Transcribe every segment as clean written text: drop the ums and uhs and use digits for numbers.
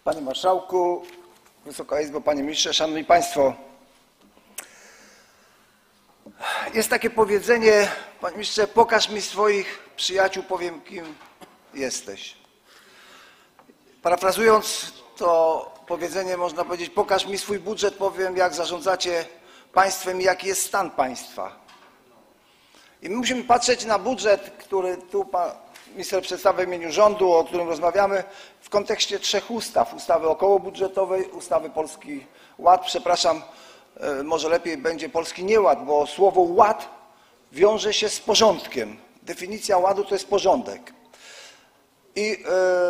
Panie Marszałku, Wysoka Izbo, Panie Ministrze, Szanowni Państwo. Jest takie powiedzenie, Panie Ministrze, pokaż mi swoich przyjaciół, powiem, kim jesteś. Parafrazując to powiedzenie, można powiedzieć, pokaż mi swój budżet, powiem, jak zarządzacie państwem i jaki jest stan państwa. I my musimy patrzeć na budżet, który tu pan minister przedstawia w imieniu rządu, o którym rozmawiamy, w kontekście trzech ustaw. Ustawy okołobudżetowej, ustawy Polski Ład, przepraszam, może lepiej będzie Polski Nieład, bo słowo ład wiąże się z porządkiem. Definicja ładu to jest porządek. I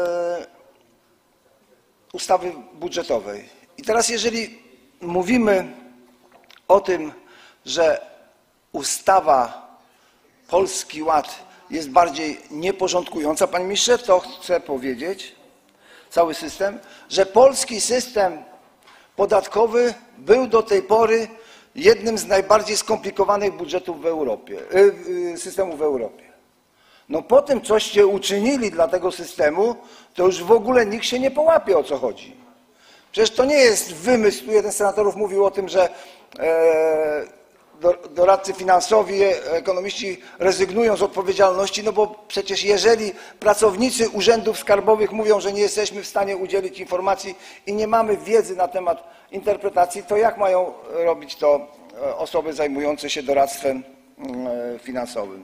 ustawy budżetowej. I teraz jeżeli mówimy o tym, że ustawa Polski Ład jest bardziej nieporządkująca, panie ministrze, to chcę powiedzieć, cały system, że polski system podatkowy był do tej pory jednym z najbardziej skomplikowanych budżetów w Europie, systemów w Europie. No po tym, coście uczynili dla tego systemu, to już w ogóle nikt się nie połapie, o co chodzi. Przecież to nie jest wymysł, tu jeden z senatorów mówił o tym, że doradcy finansowi, ekonomiści rezygnują z odpowiedzialności, no bo przecież jeżeli pracownicy urzędów skarbowych mówią, że nie jesteśmy w stanie udzielić informacji i nie mamy wiedzy na temat interpretacji, to jak mają robić to osoby zajmujące się doradztwem finansowym?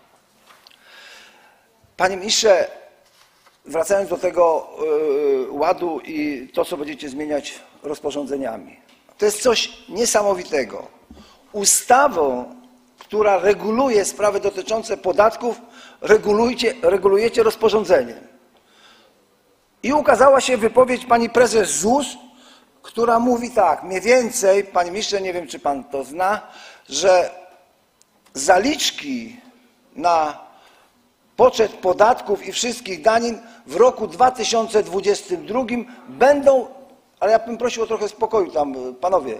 Panie ministrze, wracając do tego ładu i to, co będziecie zmieniać rozporządzeniami. To jest coś niesamowitego. Ustawą, która reguluje sprawy dotyczące podatków, regulujecie rozporządzeniem. I ukazała się wypowiedź pani prezes ZUS, która mówi tak, mniej więcej, panie ministrze, nie wiem, czy pan to zna, że zaliczki na poczet podatków i wszystkich danin w roku 2022 będą, ale ja bym prosił o trochę spokoju tam, panowie,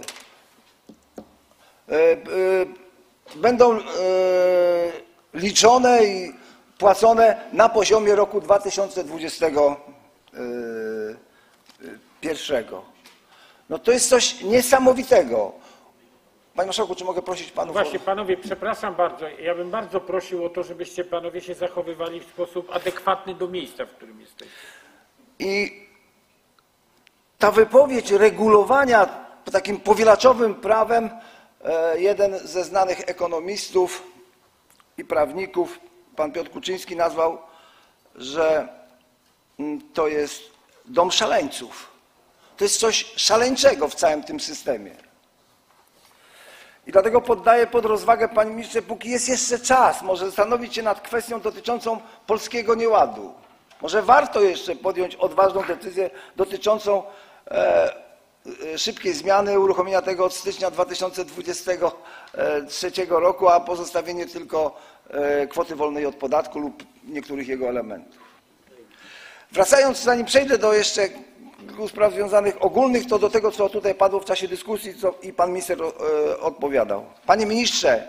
będą liczone i płacone na poziomie roku 2021. No to jest coś niesamowitego. Panie marszałku, czy mogę prosić panów? Właśnie, panowie, przepraszam bardzo, ja bym bardzo prosił o to, żebyście panowie się zachowywali w sposób adekwatny do miejsca, w którym jesteście. I ta wypowiedź regulowania takim powielaczowym prawem, jeden ze znanych ekonomistów i prawników, pan Piotr Kuczyński, nazwał, że to jest dom szaleńców. To jest coś szaleńczego w całym tym systemie. I dlatego poddaję pod rozwagę, panie ministrze, póki jest jeszcze czas, może zastanowić się nad kwestią dotyczącą polskiego nieładu. Może warto jeszcze podjąć odważną decyzję dotyczącą szybkiej zmiany, uruchomienia tego od stycznia 2023 roku, a pozostawienie tylko kwoty wolnej od podatku lub niektórych jego elementów. Wracając, zanim przejdę do jeszcze kilku spraw związanych ogólnych, to do tego, co tutaj padło w czasie dyskusji i pan minister odpowiadał. Panie ministrze,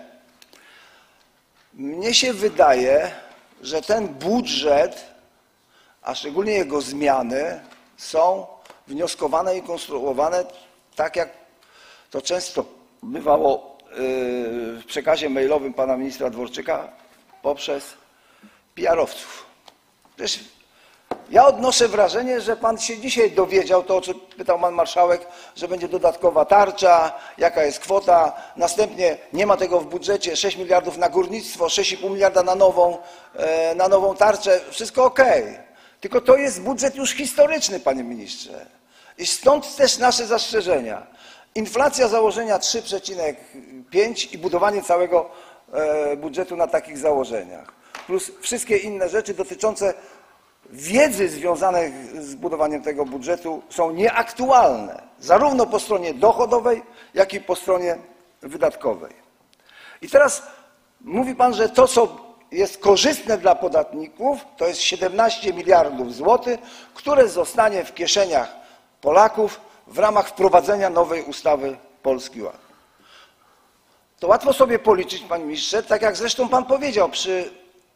mnie się wydaje, że ten budżet, a szczególnie jego zmiany, są wnioskowane i konstruowane tak, jak to często bywało w przekazie mailowym pana ministra Dworczyka poprzez PR-owców. Przecież ja odnoszę wrażenie, że pan się dzisiaj dowiedział, to o czym pytał pan marszałek, że będzie dodatkowa tarcza, jaka jest kwota, następnie nie ma tego w budżecie, 6 miliardów na górnictwo, 6,5 miliarda na nową tarczę, wszystko okej. Tylko to jest budżet już historyczny, panie ministrze. I stąd też nasze zastrzeżenia. Inflacja założenia 3,5 i budowanie całego budżetu na takich założeniach. Plus wszystkie inne rzeczy dotyczące wiedzy związanych z budowaniem tego budżetu są nieaktualne, zarówno po stronie dochodowej, jak i po stronie wydatkowej. I teraz mówi pan, że to, co jest korzystne dla podatników, to jest 17 miliardów złotych, które zostanie w kieszeniach Polaków w ramach wprowadzenia nowej ustawy Polski Ład. To łatwo sobie policzyć, panie ministrze, tak jak zresztą pan powiedział, przy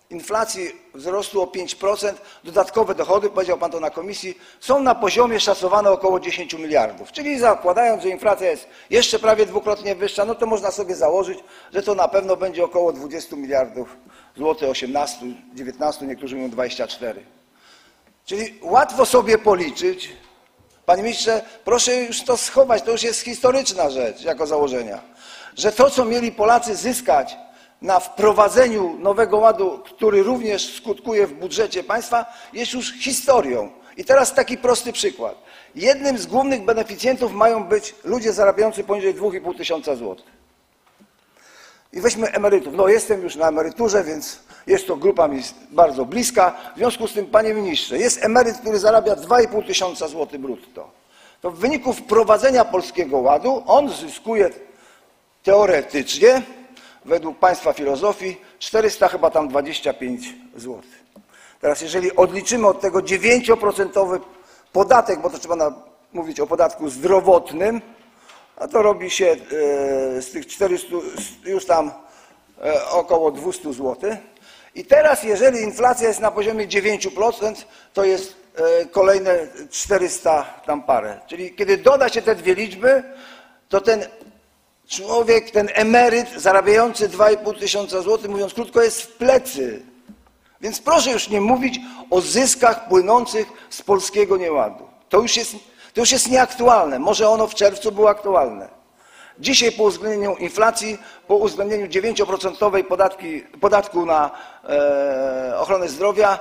inflacji wzrostu o 5%, dodatkowe dochody, powiedział pan to na komisji, są na poziomie szacowane około 10 miliardów. Czyli zakładając, że inflacja jest jeszcze prawie dwukrotnie wyższa, no to można sobie założyć, że to na pewno będzie około 20 miliardów złotych, 18, 19, niektórzy mówią 24. Czyli łatwo sobie policzyć. Panie ministrze, proszę już to schować, to już jest historyczna rzecz jako założenia, że to, co mieli Polacy zyskać na wprowadzeniu nowego ładu, który również skutkuje w budżecie państwa, jest już historią. I teraz taki prosty przykład. Jednym z głównych beneficjentów mają być ludzie zarabiający poniżej 2,5 tysiąca złotych. I weźmy emerytów. No jestem już na emeryturze, więc jest to grupa mi bardzo bliska. W związku z tym, panie ministrze, jest emeryt, który zarabia 2,5 tysiąca złotych brutto. To w wyniku wprowadzenia Polskiego Ładu on zyskuje teoretycznie, według państwa filozofii, 400 chyba tam 25 zł. Teraz jeżeli odliczymy od tego 9% podatek, bo to trzeba mówić o podatku zdrowotnym, a to robi się z tych 400 już tam około 200 zł. I teraz jeżeli inflacja jest na poziomie 9%, to jest kolejne 400 tam parę. Czyli kiedy doda się te dwie liczby, to ten człowiek, ten emeryt zarabiający 2,5 tysiąca złotych, mówiąc krótko, jest w plecy. Więc proszę już nie mówić o zyskach płynących z polskiego nieładu. To już jest nieaktualne. Może ono w czerwcu było aktualne. Dzisiaj po uwzględnieniu inflacji, po uwzględnieniu 9% podatku na ochronę zdrowia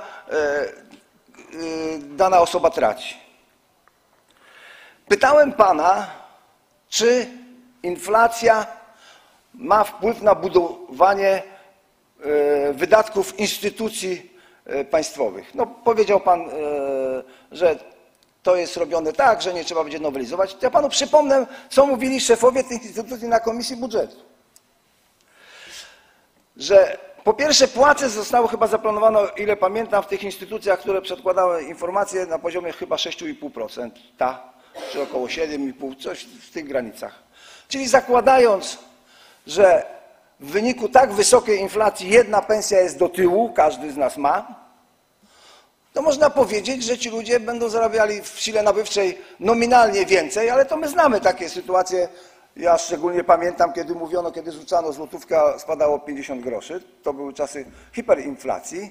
dana osoba traci. Pytałem pana, czy inflacja ma wpływ na budowanie wydatków instytucji państwowych. No, powiedział pan, że to jest robione tak, że nie trzeba będzie nowelizować. To ja panu przypomnę, co mówili szefowie tych instytucji na Komisji Budżetu. Że po pierwsze płace zostało chyba zaplanowano, o ile pamiętam, w tych instytucjach, które przedkładały informacje na poziomie chyba 6,5%, czy około 7,5%, coś w tych granicach. Czyli zakładając, że w wyniku tak wysokiej inflacji jedna pensja jest do tyłu, każdy z nas ma, to można powiedzieć, że ci ludzie będą zarabiali w sile nabywczej nominalnie więcej, ale to my znamy takie sytuacje. Ja szczególnie pamiętam, kiedy mówiono, kiedy rzucano złotówka, spadało 50 groszy. To były czasy hiperinflacji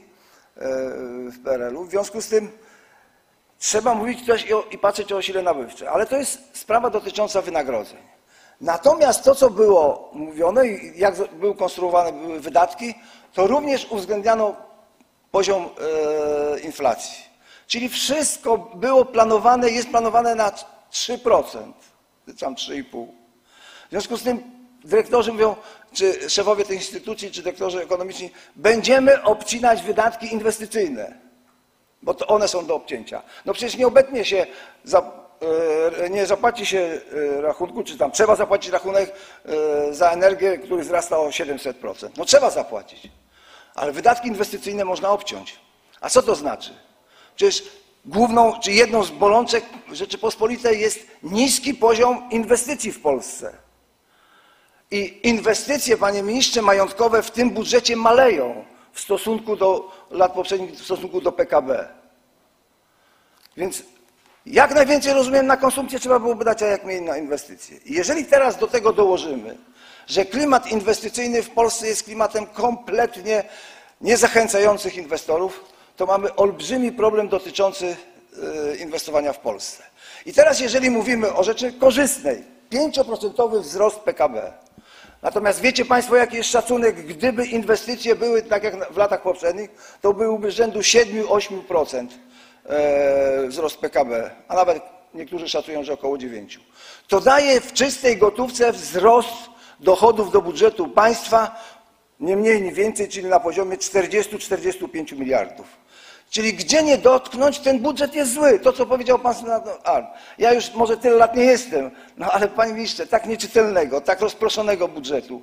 w PRL-u. W związku z tym trzeba mówić też i patrzeć o sile nabywczej. Ale to jest sprawa dotycząca wynagrodzeń. Natomiast to, co było mówione i jak były konstruowane wydatki, to również uwzględniano poziom inflacji. Czyli wszystko było planowane, jest planowane na 3%, tam 3,5%. W związku z tym dyrektorzy mówią, czy szefowie tych instytucji, czy dyrektorzy ekonomiczni, będziemy obcinać wydatki inwestycyjne, bo to one są do obcięcia. No przecież nie obetnie się, nie zapłaci się rachunku, czy tam trzeba zapłacić rachunek za energię, który wzrasta o 700%. No trzeba zapłacić. Ale wydatki inwestycyjne można obciąć. A co to znaczy? Przecież główną, czy jedną z bolączek Rzeczypospolitej jest niski poziom inwestycji w Polsce. I inwestycje, panie ministrze, majątkowe w tym budżecie maleją w stosunku do lat poprzednich, w stosunku do PKB. Więc jak najwięcej, rozumiem, na konsumpcję trzeba byłoby dać, a jak mniej na inwestycje. I jeżeli teraz do tego dołożymy, że klimat inwestycyjny w Polsce jest klimatem kompletnie niezachęcających inwestorów, to mamy olbrzymi problem dotyczący inwestowania w Polsce. I teraz jeżeli mówimy o rzeczy korzystnej, 5% wzrost PKB. Natomiast wiecie państwo, jaki jest szacunek, gdyby inwestycje były tak jak w latach poprzednich, to byłby rzędu 7-8% wzrost PKB, a nawet niektórzy szacują, że około 9%. To daje w czystej gotówce wzrost dochodów do budżetu państwa nie mniej, nie więcej, czyli na poziomie 40-45 miliardów. Czyli gdzie nie dotknąć, ten budżet jest zły. To, co powiedział pan senator Arndt. Ja już może tyle lat nie jestem, no ale panie ministrze, tak nieczytelnego, tak rozproszonego budżetu,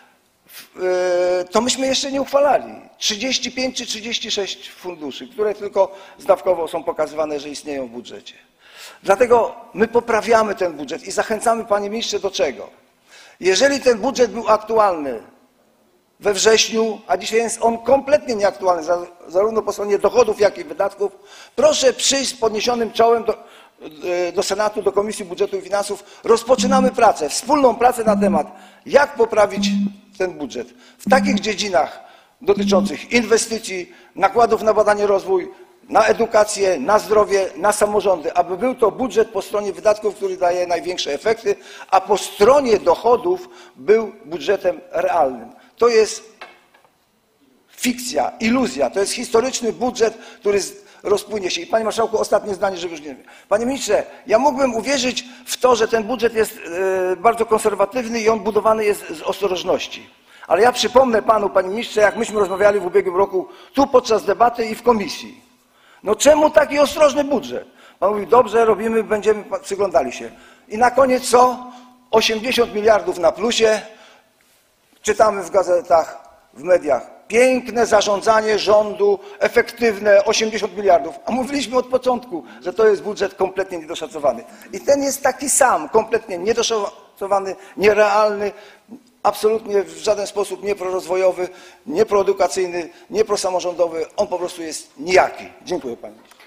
to myśmy jeszcze nie uchwalali. 35 czy 36 funduszy, które tylko zdawkowo są pokazywane, że istnieją w budżecie. Dlatego my poprawiamy ten budżet i zachęcamy, panie ministrze, do czego? Jeżeli ten budżet był aktualny we wrześniu, a dzisiaj jest on kompletnie nieaktualny, zarówno po stronie dochodów, jak i wydatków. Proszę przyjść z podniesionym czołem do Senatu, do Komisji Budżetu i Finansów. Rozpoczynamy pracę, wspólną pracę na temat, jak poprawić ten budżet w takich dziedzinach dotyczących inwestycji, nakładów na badanie, rozwój, na edukację, na zdrowie, na samorządy, aby był to budżet po stronie wydatków, który daje największe efekty, a po stronie dochodów był budżetem realnym. To jest fikcja, iluzja, to jest historyczny budżet, który rozpłynie się. I panie marszałku, ostatnie zdanie, żeby już nie wiem. Panie ministrze, ja mógłbym uwierzyć w to, że ten budżet jest bardzo konserwatywny i on budowany jest z ostrożności. Ale ja przypomnę panu, panie ministrze, jak myśmy rozmawiali w ubiegłym roku tu podczas debaty i w komisji. No czemu taki ostrożny budżet? Pan mówi, dobrze, robimy, będziemy przyglądali się. I na koniec co? 80 miliardów na plusie. Czytamy w gazetach, w mediach. Piękne zarządzanie rządu, efektywne, 80 miliardów. A mówiliśmy od początku, że to jest budżet kompletnie niedoszacowany. I ten jest taki sam, kompletnie niedoszacowany, nierealny, absolutnie w żaden sposób nie prorozwojowy, nie proedukacyjny, nie prosamorządowy. On po prostu jest nijaki. Dziękuję panie.